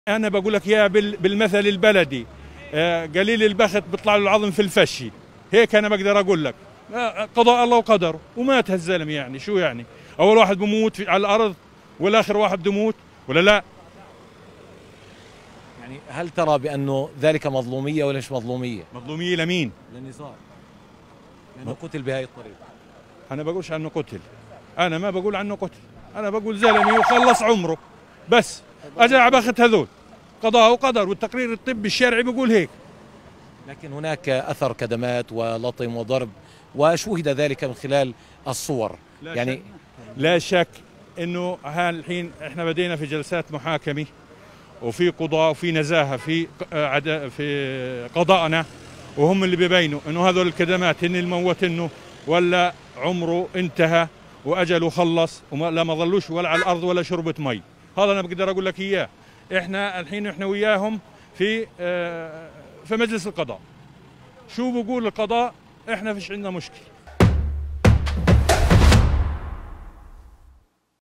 انا بقول لك يا بالمثل البلدي، قليل البخت بيطلع له العظم في الفشي. هيك انا بقدر اقول لك قضاء الله وقدره، ومات هالزلمه. يعني شو يعني؟ اول واحد بموت على الارض والاخر واحد بده يموت ولا لا؟ يعني هل ترى بأنه ذلك مظلومية ولا مش مظلومية؟ مظلوميه لمين؟ للنزار، لأنه قتل بهاي الطريقة. انا بقولش عنه قتل، انا ما بقول عنه قتل، انا بقول زلمه وخلص عمره بس. اجى على بخت هذول، قضاء وقدر، والتقرير الطبي الشرعي بيقول هيك. لكن هناك أثر كدمات ولطم وضرب، وشوهد ذلك من خلال الصور. يعني لا شك انه الحين احنا بدينا في جلسات محاكمه، وفي قضاء وفي نزاهه في قضائنا، وهم اللي بيبينوا انه هذول الكدمات هن اللي موتنه ولا عمره انتهى واجله خلص ولا ما ظلوش ولا على الارض ولا شربة مي. هذا انا بقدر اقول لك اياه. احنا الحين احنا وياهم في مجلس القضاء. شو بقول القضاء؟ احنا فيش عندنا مشكله.